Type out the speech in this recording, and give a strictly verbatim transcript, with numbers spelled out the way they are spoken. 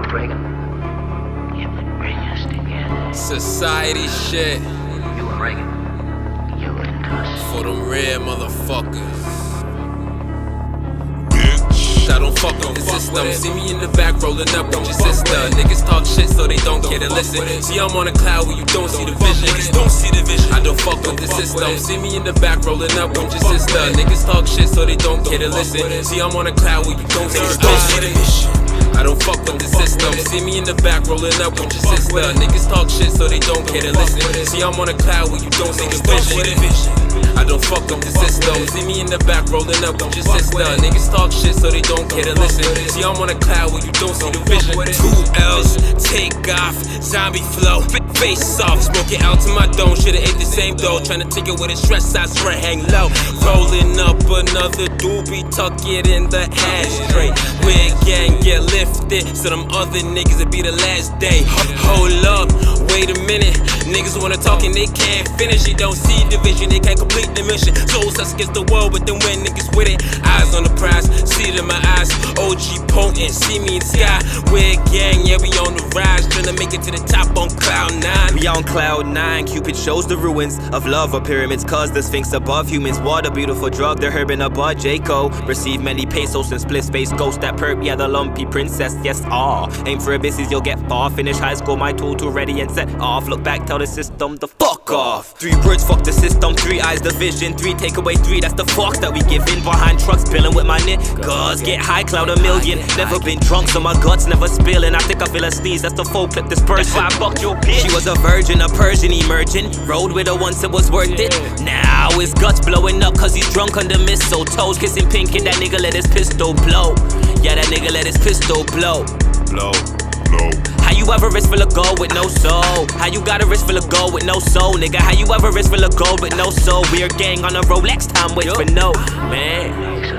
Ronald Reagan. You would bring us together. Society shit. You and Reagan. You and us. For them rare motherfuckers. I don't fuck with the system. See me in the back rolling up with your sister. Niggas talk shit so they don't care to listen. See I'm on a cloud where you don't see the vision. Niggas don't see the vision. I don't fuck with the system. See me in the back rolling up with your sister. Niggas talk shit so they don't care to listen. See I'm on a cloud where you don't see the vision. I don't fuck with the system. See me in the back rolling up with your sister. Niggas talk shit so they don't care to listen. See I'm on a cloud where you don't see the vision. I don't fuck with the system. See me in the back rolling up with your sister. Niggas talk shit so they don't care to listen. See I'm on a cloud where you don't see the vision. Two L's, take off, zombie flow, face off, smoking out to my dome. Shoulda ate the same dough, tryna take it with a stress. I swear hang low. Rolling up another doobie, tuck it in the ashtray. Wig gang get lifted, so them other niggas it be the last day. Hold up, wait a minute. Niggas wanna talk and they can't finish it. Don't see division, they can't complete the mission. Souls us against the world, but then when niggas with it, eyes on the prize, see it in my eyes. O G potent, see me in the sky. Wig gang, yeah we on the rise, tryna make it to the top on cloud nine. We on cloud nine, Cupid shows the ruins of love or pyramids, cause the sphinx above humans. What a beautiful drug, they're herbing above J-Co. Receive many pesos and split space ghost. That perp, yeah the lumpy princess, yes ah. Aim for abysses, you'll get far. Finish high school, my tool too ready and set off. Look back, tell the system the fuck off. Three words, fuck the system. Three eyes, the vision. Three take away three, that's the fucks that we give in. Behind trucks, spilling with my niggas. Get high, cloud a million. Never been drunk, so my guts never spilling. I think I feel a sneeze, that's the full clip dispersion. That's why I fucked your bitch. She was a virgin, a Persian emerging. Rode with her once, it was worth it. Now his guts blowing up cause he's drunk under mistletoes. Kissing pink and that nigga let his pistol blow. Yeah, that nigga let his pistol blow. Blow, blow. How you ever wrist full of gold with no soul? How you got a wrist full of gold with no soul, nigga? How you ever wrist full of gold with no soul? We're gang on a Rolex, time wait for no man.